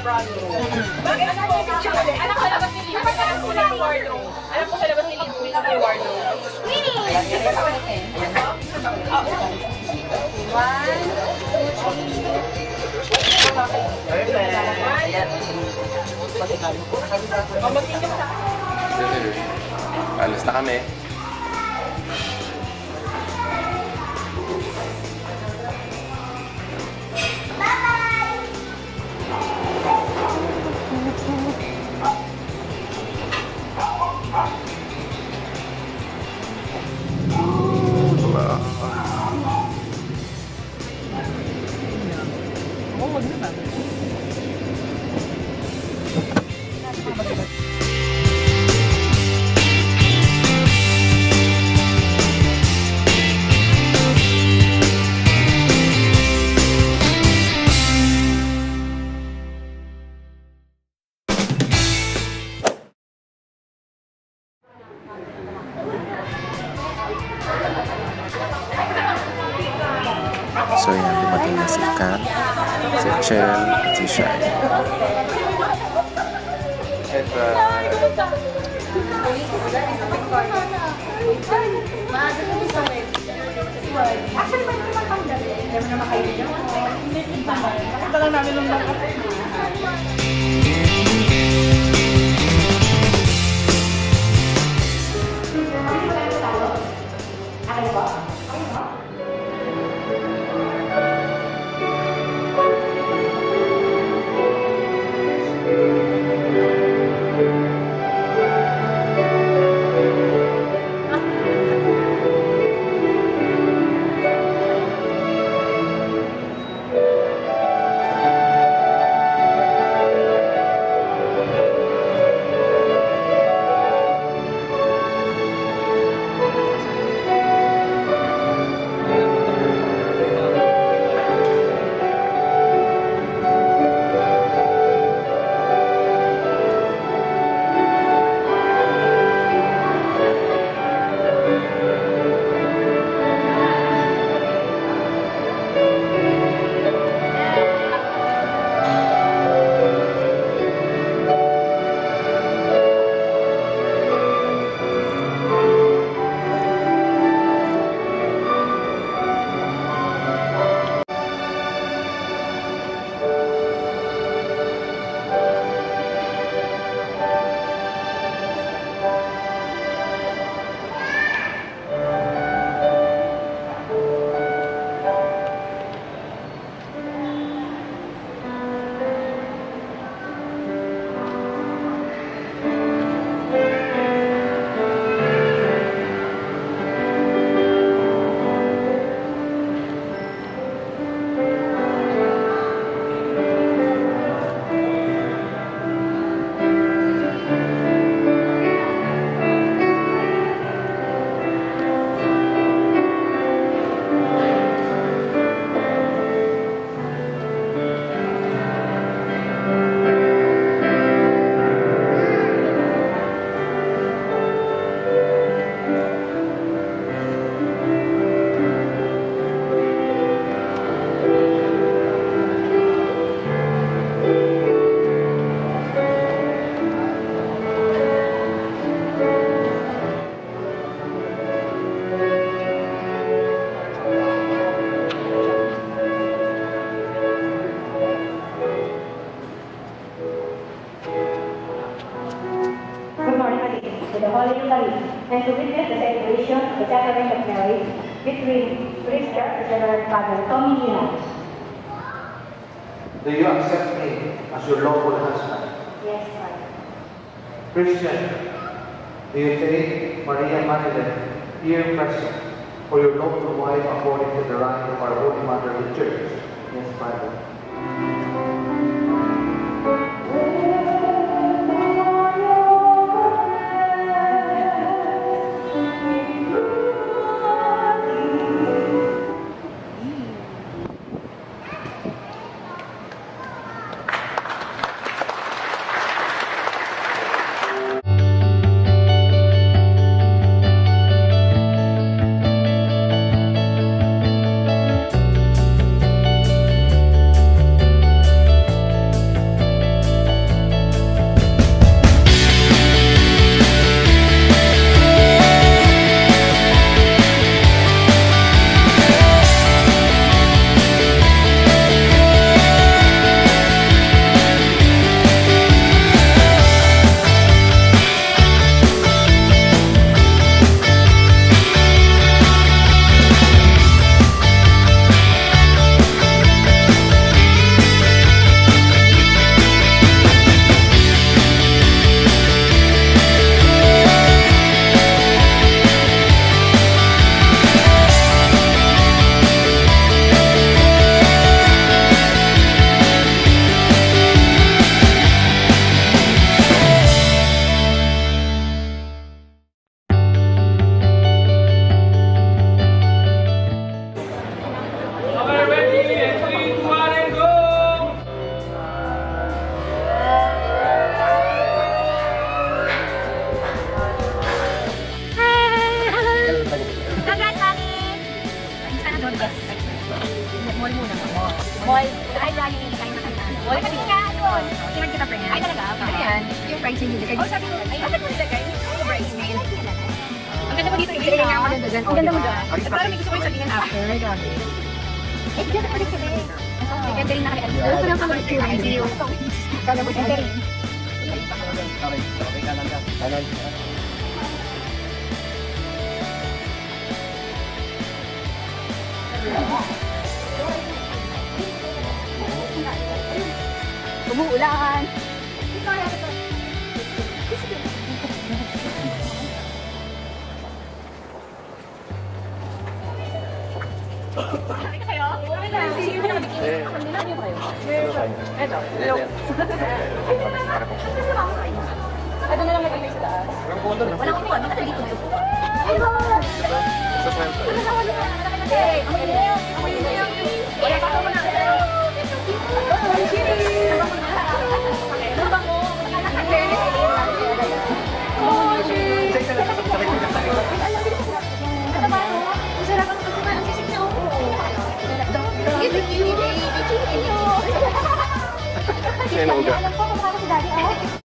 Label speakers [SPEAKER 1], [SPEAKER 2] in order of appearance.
[SPEAKER 1] Bakit anak ko? Anak ko labas ni Lino. Alam ko lang wardrobe. Alam ko sa labas ni Lino. May wardrobe.
[SPEAKER 2] Alis na kami.
[SPEAKER 3] So yan, dumating na si Kat, si Chel, at si Shai.
[SPEAKER 1] Actually, may naman pang dali. Hindi mo naman kayo dyan. Nakita lang namin nung
[SPEAKER 4] and to witness the celebration of the sacrament of marriage between Priest and Reverend Father Tommy Ginas.
[SPEAKER 5] Do you accept me as your lawful husband?
[SPEAKER 4] Yes, Father.
[SPEAKER 5] Christian, do you take Maria Magdalene here present for your lawful wife according to the rite of our Holy Mother the Church? Yes, Father.
[SPEAKER 1] Wala ka din ka doon. Tingnan kita, friend. Ay, talaga? Ano yan? Yung bridesmaid nilagay. Oh, sabi ko, ay, bakit mo nilagay? Yung bridesmaid. Ang ganda mo dito. Ilagay nga ako dyan. Ang ganda mo dyan. Parang may gusto ko yung sabihin after. Grabe. Eh, dyan na pala sila. May ganda rin nakalian. Ano ko lang pala yung I see you. Kala mo ganda rin.
[SPEAKER 2] Okay, kanan ka. Kanan.
[SPEAKER 1] Umuulan. Kayo? See you na. Ito. Hello. Ito na lang nag-ibig sa taas. Walang upuan. Ito dito. Hello. Hey, wala pa ako na.
[SPEAKER 2] Sino uga?
[SPEAKER 4] Alam ko kung paano si Daddy.